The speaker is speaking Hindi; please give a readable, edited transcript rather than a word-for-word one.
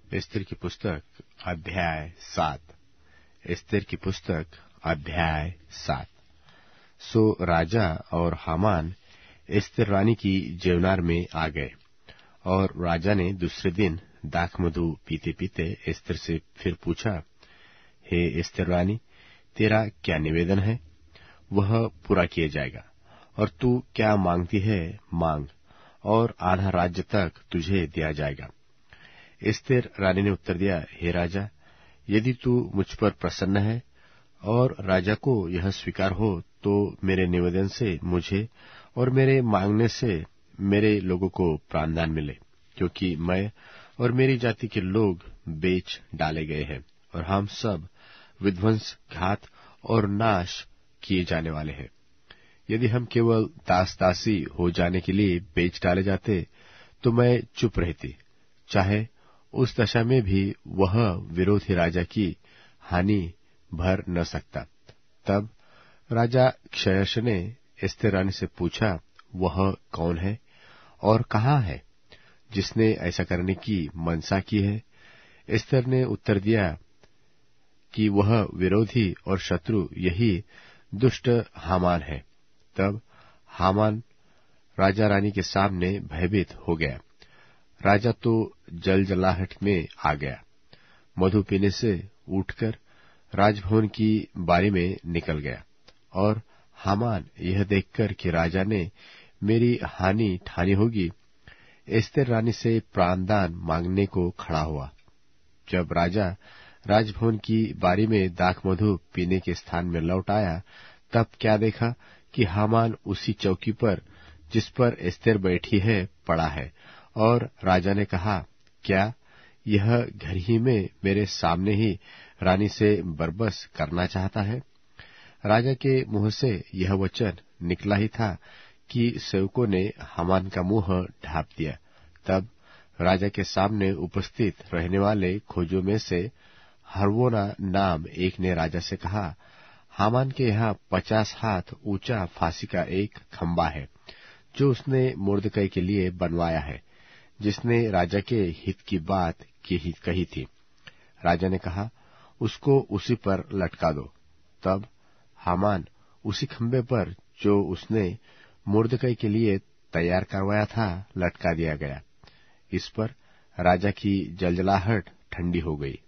एस्तर की पुस्तक अध्याय 7। एस्तर की पुस्तक अध्याय 7। सो राजा और हामान एस्तर रानी की जेवनार में आ गए, और राजा ने दूसरे दिन दाख मधु पीते पीते एस्तर से फिर पूछा, हे एस्तर रानी, तेरा क्या निवेदन है? वह पूरा किया जाएगा। और तू क्या मांगती है, मांग, और आधा राज्य तक तुझे दिया जाएगा। एस्तर रानी ने उत्तर दिया, हे राजा, यदि तू मुझ पर प्रसन्न है और राजा को यह स्वीकार हो, तो मेरे निवेदन से मुझे और मेरे मांगने से मेरे लोगों को प्राणदान मिले, क्योंकि मैं और मेरी जाति के लोग बेच डाले गए हैं, और हम सब विध्वंस, घात और नाश किए जाने वाले हैं। यदि हम केवल दास दासी हो जाने के लिए बेच डाले जाते, तो मैं चुप रहती, चाहे उस दशा में भी वह विरोधी राजा की हानि भर न सकता। तब राजा क्षयश ने एस्तर रानी से पूछा, वह कौन है और कहाँ है जिसने ऐसा करने की मनसा की है? एस्तर ने उत्तर दिया कि वह विरोधी और शत्रु यही दुष्ट हामान है। तब हामान राजा रानी के सामने भयभीत हो गया। राजा तो जलजलाहट में आ गया, मधु पीने से उठकर राजभवन की बारी में निकल गया। और हामान यह देखकर कि राजा ने मेरी हानि ठानी होगी, एस्तर रानी से प्राणदान मांगने को खड़ा हुआ। जब राजा राजभवन की बारी में दाख मधु पीने के स्थान में लौट आया, तब क्या देखा कि हामान उसी चौकी पर जिस पर एस्तर बैठी है पड़ा है। और राजा ने कहा, क्या यह घर ही में मेरे सामने ही रानी से बरबस करना चाहता है? राजा के मुंह से यह वचन निकला ही था कि सेवकों ने हामान का मुंह ढांप दिया। तब राजा के सामने उपस्थित रहने वाले खोजों में से हरवोना नाम एक ने राजा से कहा, हामान के यहाँ 50 हाथ ऊंचा फांसी का एक खंबा है, जो उसने मुर्दकई के लिए बनवाया है, जिसने राजा के हित की बात कही थी। राजा ने कहा, उसको उसी पर लटका दो। तब हामान उसी खंबे पर जो उसने मुर्दकई के लिए तैयार करवाया था लटका दिया गया। इस पर राजा की जलजलाहट ठंडी हो गई।